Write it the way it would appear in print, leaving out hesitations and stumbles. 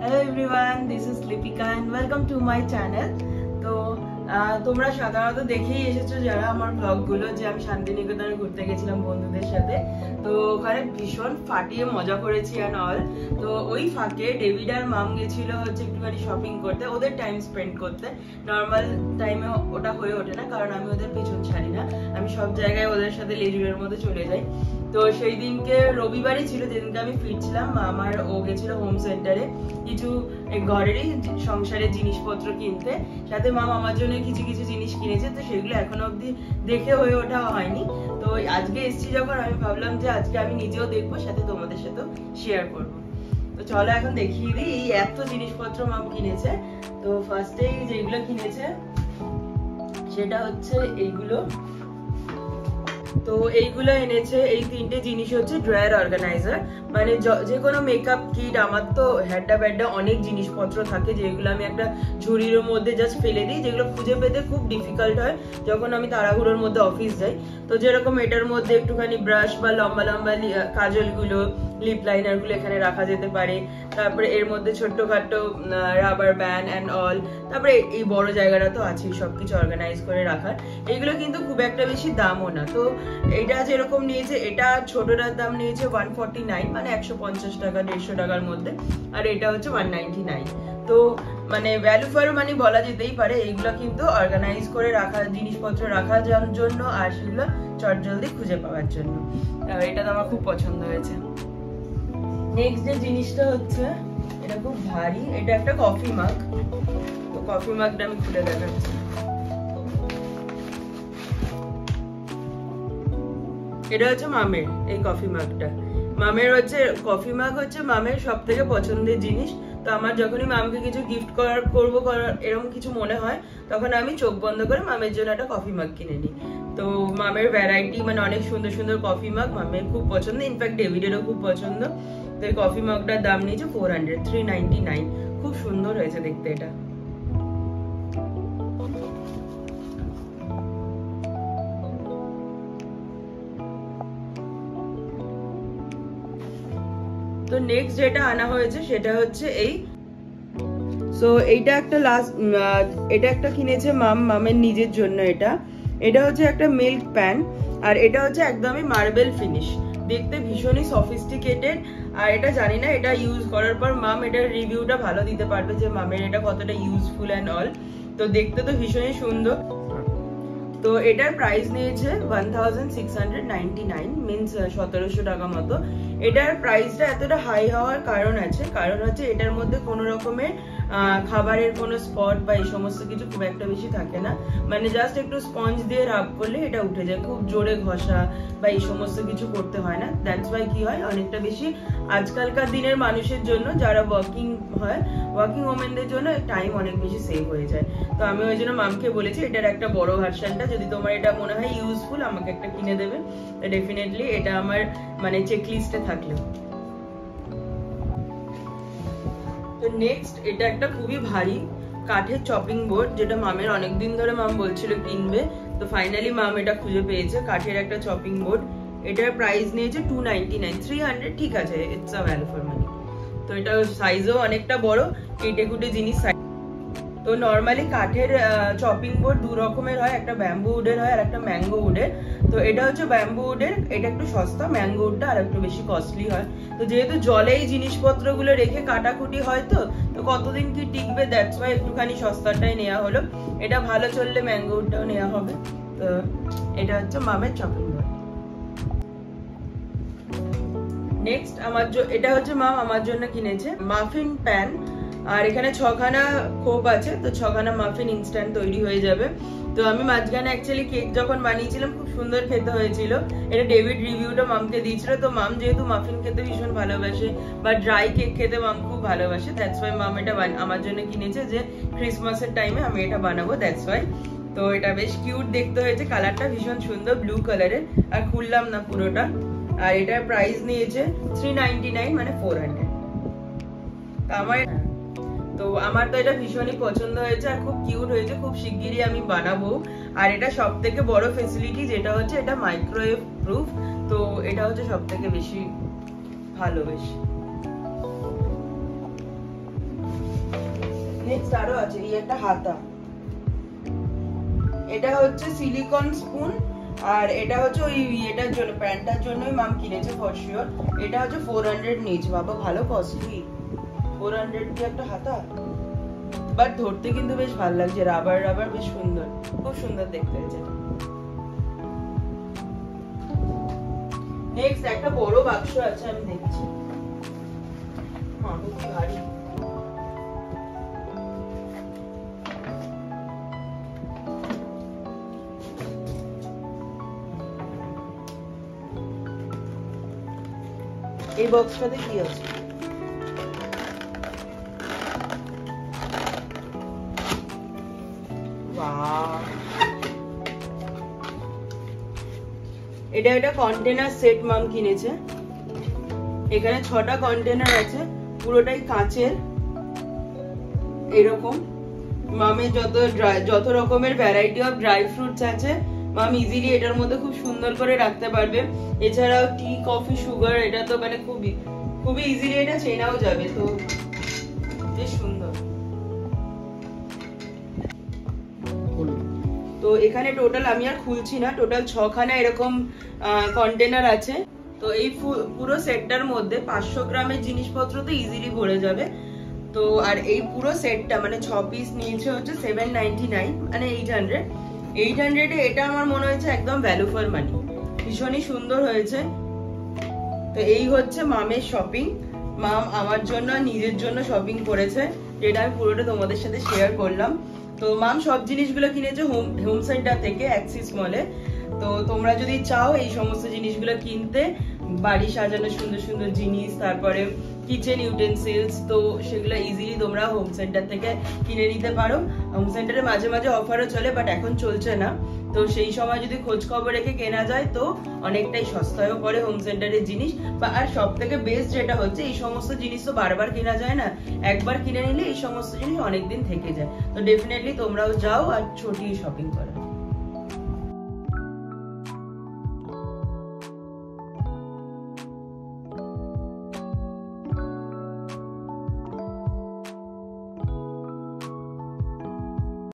Hello everyone, this is Lipika and welcome to my channel. তো তোমরা সাধারণত দেখেই এসেছো যারা আমার ব্লগগুলো যে আমি শান্তিনিকেতনে ঘুরতে গেছিলাম বন্ধুদের সাথে। তো ওখানে ভীষণ ফাটিয়ে মজা করেছি এন্ড অল। তো ওই ফাঁকে ডেভিড আর মাম গেছিল হচ্ছে একটুখানি শপিং করতে, ওদের টাইম স্পেন্ড করতে। নর্মাল টাইমে ওটা হয়ে ওঠে না কারণ আমি ওদের পেছন ছাড়ি না, আমি সব জায়গায় ওদের সাথে লেজুরের মধ্যে চলে যাই। তো সেই দিনকে রবিবারই ছিল যেদিনকে আমি ফিরছিলাম, আমার ও গেছিল হোম সেন্টারে কিছু ঘরেরই সংসারের জিনিসপত্র কিনতে, সাথে মাম আমার জন্য কিছু কিছু জিনিস কিনেছে। তো সেগুলো এখনো অব্দি দেখে হয়ে ওঠা হয়নি। তো আজকে এসেছি যখন আমি ভাবলাম যে আজকে আমি নিজেও দেখবো, সাথে তোমাদের সাথেও শেয়ার করবো। তো চলো এখন দেখিয়ে দিই এই এত জিনিসপত্র মাম কিনেছে। তো ফার্স্টেই যেগুলো কিনেছে সেটা হচ্ছে এইগুলো। তো এইগুলো এনেছে, এই তিনটে জিনিস হচ্ছে ড্রয়ার অর্গানাইজার, মানে যে কোনো মেকআপ কিট। আমার তো হ্যাড্ডা ব্যাড্ডা অনেক জিনিসপত্র থাকে যেগুলো আমি একটা ঝুড়ির মধ্যে জাস্ট ফেলে দিই, যেগুলো খুঁজে পেতে খুব ডিফিকাল্ট হয় যখন আমি তাড়াহুড়োর মধ্যে অফিস যাই। তো যেরকম এটার মধ্যে একটুখানি ব্রাশ বা লম্বা লম্বা কাজলগুলো, লিপ লাইনারগুলো এখানে রাখা যেতে পারে। তারপরে এর মধ্যে ছোট্টখাটো রাবার ব্যান্ড অ্যান্ড অল। তারপরে এই বড় জায়গাটা তো আছেই সবকিছু অর্গানাইজ করে রাখার। এইগুলো কিন্তু খুব একটা বেশি দামও না। তো এটা যেরকম নিয়েছে, এটা ছোটটার দাম নিয়েছে 149, মানে 150 টাকা 150 টাকার মধ্যে, আর এটা হচ্ছে 199। তো মানে ভ্যালু ফর মানি বলা যেতেই পারে। এইগুলো কিন্তু অর্গানাইজ করে রাখা জিনিসপত্র রাখার জন্য, আর সেগুলো চটজলদি খুঁজে পাওয়ার জন্য। এটা তো আমার খুব পছন্দ হয়েছে। নেক্সট যে জিনিসটা হচ্ছে, এটা খুব ভারী, এটা একটা কফি মাগ। তো কফি মাগটা আমি খুলে দেখাচ্ছি। এটা হচ্ছে মামের এই কফি মাগটা। মামের হচ্ছে কফি মাগ হচ্ছে মামের সব থেকে পছন্দের জিনিস। তো আমার যখনই মামকে কিছু গিফট করবো এরকম কিছু মনে হয়, তখন আমি চোখ বন্ধ করে মামের জন্য একটা কফি মাগ কিনে নিই। তো মামের ভ্যারাইটি মানে অনেক সুন্দর সুন্দর কফি মাগ মামের খুব পছন্দ, ইনফ্যাক্ট ডেভিডেরও খুব পছন্দ। তো এই কফি মাগটার দাম নিয়েছে 399। খুব সুন্দর হয়েছে দেখতে এটা। তো নেক্সট যেটা আনা হয়েছে সেটা হচ্ছে এই। সো এইটা একটা এটা একটা কিনেছে মামের নিজের জন্য। এটা হচ্ছে একটা মিল্ক প্যান, আর এটা হচ্ছে একদমই মার্বেল ফিনিশ, দেখতে ভীষণই সফিস্টিকেটেড। আর এটা জানি না এটা ইউজ করার পর মাম এটার রিভিউটা ভালো দিতে পারবে যে মামের এটা কতটা ইউজফুল অ্যান্ড অল। তো দেখতে তো ভীষণই সুন্দর। তো এটার প্রাইস নিয়েছে 1699, মিনস 1700 টাকা মতো। এটার প্রাইসটা এতটা হাই হওয়ার কারণ হচ্ছে এটার মধ্যে কোনো রকমের খাবারের কোনো স্পট বা এই সমস্ত কিছু খুব একটা বেশি থাকে না, মানে জাস্ট একটু স্পঞ্জ দিয়ে রাব করলে এটা উঠে যায়, খুব জোরে ঘষা বা এই সমস্ত কিছু করতে হয় না। দ্যাটস ওয়াই কি হয়, অনেকটা বেশি আজকালকার দিনের মানুষের জন্য যারা ওয়ার্কিং ওমেনদের জন্য টাইম অনেক বেশি সেভ হয়ে যায়। তো আমি ওই জন্য মামকে বলেছি এটার একটা বড় ভার্সনটা যদি তোমার এটা মনে হয় ইউজফুল আমাকে একটা কিনে দেবে। তো ডেফিনেটলি এটা আমার মানে চেকলিস্টে থাকলো। তো নেক্সট এটা একটা খুবই ভারী কাঠের চপিং বোর্ড, যেটা মামের অনেকদিন ধরে মাম বলছিল কিনবে। তো ফাইনালি মাম এটা খুঁজে পেয়েছে, কাঠের একটা চপিং বোর্ড। এটার প্রাইস নিয়েছে 299, 300 ঠিক আছে, it's a value for money. তো এটা সাইজও অনেকটা বড়, কেটে কুটে জিনিস। তো নর্মালি কাঠের চপিং বোর্ড দু রকমের হয়, একটা ব্যাম্বু উডের হয় আর একটা ম্যাঙ্গো উডের। তো এটা হচ্ছে ব্যাম্বু উডের, এটা একটু সস্তা, ম্যাঙ্গো উডটা আর একটু বেশি কস্টলি হয়। তো যেহেতু জলে এই জিনিসপত্রগুলো রেখে কাটাকুটি হয়, তো কতদিন কি টিকবে, দ্যাটস ওয়াই একটুখানি সস্তাটাই নেওয়া হলো। এটা ভালো চললে ম্যাঙ্গো উডটাও নেওয়া হবে। তো এটা হচ্ছে মামের চপিং বোর্ড। নেক্সট এটা হচ্ছে মাম আমার জন্য কিনেছে মাফিন প্যান, আর এখানে 6খানা খোপ আছে। তো 6খানা মাফিন ইনস্ট্যান্ট তৈরি হয়ে যাবে। তো আমি মাঝখানে অ্যাকচুয়ালি কেক যখন বানিয়েছিলাম খুব সুন্দর খেতে হয়েছিল। এটা ডেভিড রিভিউটা মামকে দিয়েছিল। তো মাম যেহেতু মাফিন খেতে ভীষণ ভালোবাসে বা ড্রাই কেক খেতে মাম খুব ভালোবাসে, দ্যাটস ওয়াই মাম এটা আমার জন্য কিনেছে যে ক্রিসমাসের টাইমে আমি এটা বানাবো, দ্যাটস ওয়াই। তো এটা বেশ কিউট দেখতে হয়েছে, কালারটা ভীষণ সুন্দর ব্লু কালারের। আর খুললাম না পুরোটা। আর এটার প্রাইস নিয়েছে 399, মানে 400। তো আমার তো এটা ভীষণই পছন্দ হয়েছে আর খুব কিউট হয়েছে, খুব শিগগিরই আমি বানাবো। আর এটা সব থেকে বড় ফেসিলিটি যেটা হচ্ছে এটা মাইক্রোওয়েভ প্রুফ। তো এটা হচ্ছে সব থেকে বেশি ভালো। নেক্সট আরো আছে এই একটা হাতা, এটা হচ্ছে সিলিকন স্পুন, আর এটা হচ্ছে ওই এটার জন্য প্যান্টটার জন্যই মাম কিনেছে ফর শিওর। এটা হচ্ছে 400 নিচ, বাবা ভালো কস্টলি, 400 দিয়ে একটা হাতা, বাট ধরতে কিন্তু বেশ ভালো লাগছে, রাবার রাবার বেশ সুন্দর, খুব সুন্দর দেখতে হয়েছে। নেক্সট একটা বড় বাক্স আছে, আমি দেখছি, হ্যাঁ খুব ভারী। এই বক্সটাতে কি আছে? এটা একটা কন্টেনার সেট মাম কিনেছে, এখানে 6টা কন্টেনার আছে, পুরোটাই কাঁচের, এরকম মামের যত রকমের ভ্যারাইটি অফ ড্রাই ফ্রুটস আছে মাম ইজিলি এটার মধ্যে খুব সুন্দর করে রাখতে পারবে। এছাড়াও টি কফি সুগার, এটা তো মানে খুবই খুবই ইজিলি এটা চেনাও যাবে, তো বেশ সুন্দর। তো এখানে টোটাল আমি আর খুলছি না, টোটাল 6খানা এরকম কন্টেনার আছে। তো এই পুরো সেটটার মধ্যে 500 গ্রামের জিনিসপত্র তো ইজিলি ভরে যাবে। তো আর এই পুরো সেটটা মানে 6 পিস নিয়েছে হচ্ছে 799, মানে 800 এ এটা আমার মনে হয়েছে একদম ভ্যালু ফর মানি, ভীষণই সুন্দর হয়েছে। তো এই হচ্ছে মামের শপিং, মাম আমার জন্য আর নিজের জন্য শপিং করেছে, যেটা আমি পুরোটা তোমাদের সাথে শেয়ার করলাম। তো মাম সব জিনিসগুলো কিনেছে হোম সেন্টার থেকে, অ্যাক্সিস মলে। তো তোমরা যদি চাও এই সমস্ত জিনিসগুলো কিনতে, বাড়ি সাজানোর সুন্দর সুন্দর জিনিস, তারপরে কিচেন ইউটেন্সিলস, তো সেগুলো ইজিলি তোমরা হোম সেন্টার থেকে কিনে নিতে পারো। হোম সেন্টারে মাঝে মাঝে অফারও চলে, বাট এখন চলছে না। তো সেই সময় যদি খোঁজ খবর রেখে কেনা যায় তো অনেকটাই সস্তায়ও পড়ে হোম সেন্টারের জিনিস। বা আর সব থেকে বেস্ট যেটা হচ্ছে, এই সমস্ত জিনিস তো বারবার কেনা যায় না, একবার কিনে নিলে এই সমস্ত জিনিস অনেকদিন থেকে যায়। তো ডেফিনেটলি তোমরাও যাও আর ছোটি শপিং করো।